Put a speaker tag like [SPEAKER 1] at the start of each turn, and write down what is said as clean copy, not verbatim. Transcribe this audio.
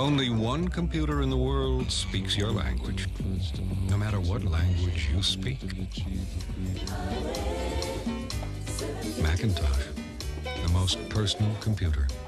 [SPEAKER 1] Only one computer in the world speaks your language, no matter what language you speak. Macintosh, the most personal computer.